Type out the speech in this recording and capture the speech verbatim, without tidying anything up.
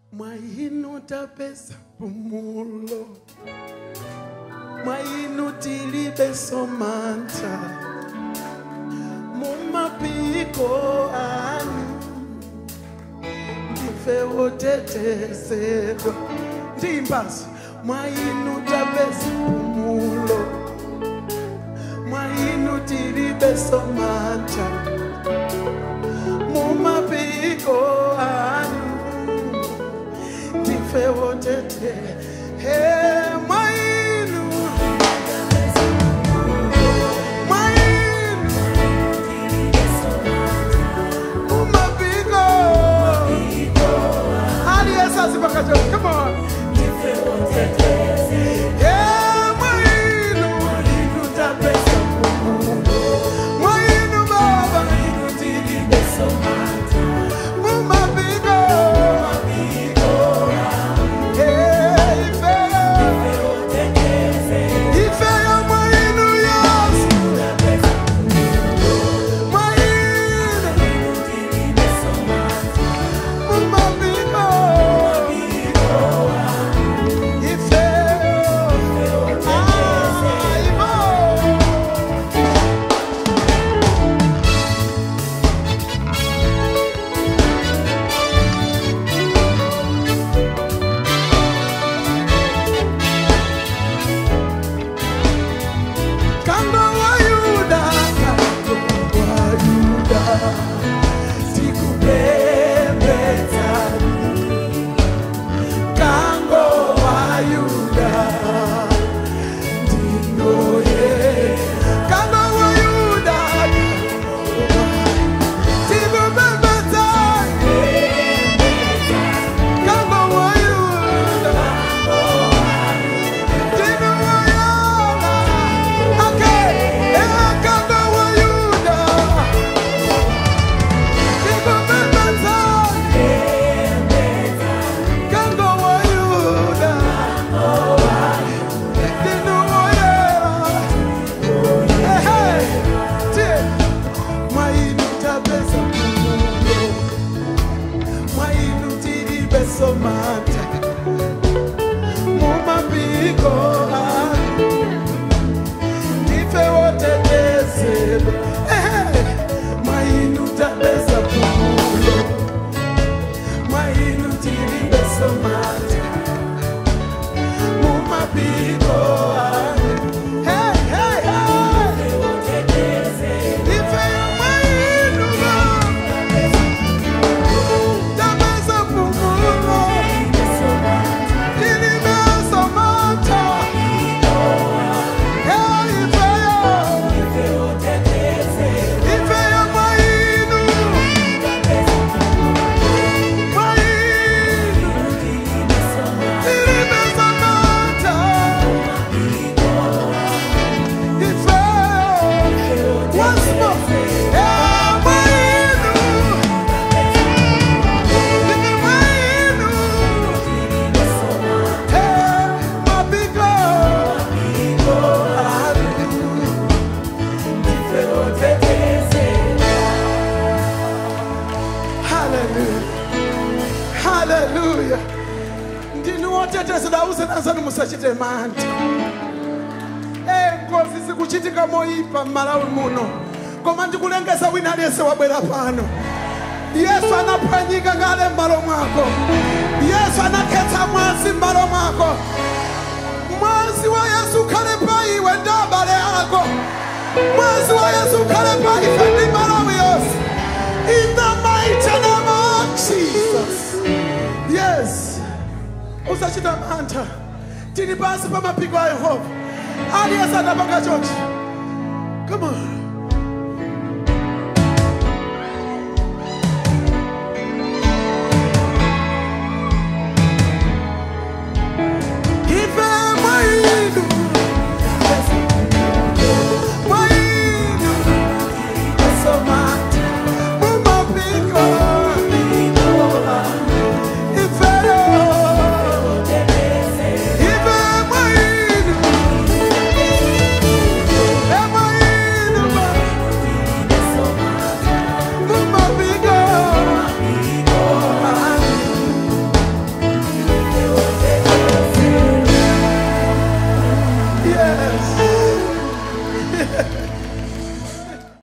Mwainu tapesa pumulo, mwainu tilibe somanta, mumapiko anu, ndife wotetezedwa. Ndimbasi, mwainu tapesa pumulo, mwainu tilibe somanta, mumapiko anu, ndife wotetezedwa. Hey, mwainu, mwainu, mumapiko, hali esa zipakajo, come on. Yeah, mwainu, mwainu tapesa pumulo, mwainu baba, mwainu tilibe somanta, mumapiko, mumapiko, hey, ife, ife ya mwainu yes, mwainu, tilibe somanta, mumapiko, ife, ah, ibo. Kango wa Yuda, kango wa Yuda, sikubebetani. Kango wa Yuda, ndinoye. Kango wa Yuda, sikubebetani. Kango wa Yuda, ndinoye. Okay, yeah, kango wa Yuda, sikubebetani. Kango wa Yuda, ndinoye. Hey, hey, tie. Mwainu tapesa pumulo, mwainu tilibe somanta, mumapiko anu, ndife wotetezedwa. Hey, mwainu tapesa pumulo, mwainu tilibe somanta, mumapiko anu. Hey, hey, hey. Ife ya mwainu tapesa pumulo, tilibe somanta. Hey, ife ya, ife ya mwainu, mwainu, tilibe somanta. Ife, once more. Yeah, mwainu, ife mwainu. Hey, mapiko, anu, ndife wotetezedwa. Hallelujah. Hallelujah. Ndinu wotetezedwa usenazanu musachite mantha. Eh, ngozi zikuchitika moyipa Malawi muno. Koma ndikulengeza wina aliyense wabwera pano. Yesu anaphwanyika ngale m'malo mwako. Yesu anakhetsa mwazi m'malo mwako. Mwazi wa Yesu ukhale pa iwe ndi abale ako. Mwazi wa Yesu ukhale pa ife ndi Malawi yonse. In the mighty name of Jesus. Yes. Usachita mantha. Tili pansi pa mapiko a Yehova. Aliyense anapanga chonchi. Come on.